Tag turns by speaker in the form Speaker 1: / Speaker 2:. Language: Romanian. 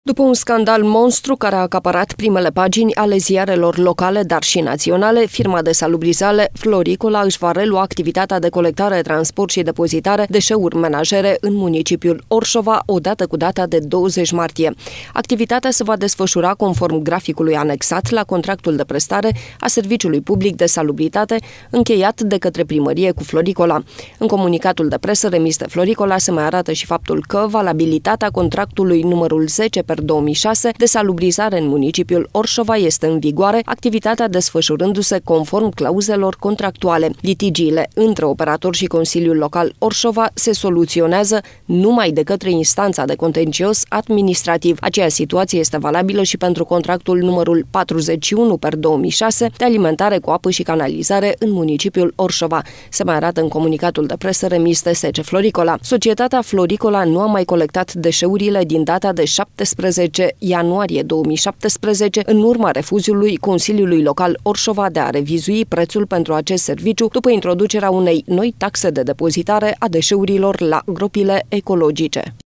Speaker 1: După un scandal monstru care a acaparat primele pagini ale ziarelor locale, dar și naționale, firma de salubrizare Floricola își va relua activitatea de colectare, transport și depozitare deșeuri menajere în municipiul Orșova, odată cu data de 20 martie. Activitatea se va desfășura conform graficului anexat la contractul de prestare a Serviciului Public de Salubritate, încheiat de către primărie cu Floricola. În comunicatul de presă remis de Floricola se mai arată și faptul că valabilitatea contractului numărul 10/2006 de salubrizare în municipiul Orșova este în vigoare, activitatea desfășurându-se conform clauzelor contractuale. Litigiile între operator și Consiliul Local Orșova se soluționează numai de către instanța de contencios administrativ. Aceeași situație este valabilă și pentru contractul numărul 41/2006 de alimentare cu apă și canalizare în municipiul Orșova. Se mai arată în comunicatul de presă remis de SC Floricola. Societatea Floricola nu a mai colectat deșeurile din data de 17 ianuarie 2017, în urma refuzului Consiliului Local Orșova de a revizui prețul pentru acest serviciu după introducerea unei noi taxe de depozitare a deșeurilor la gropile ecologice.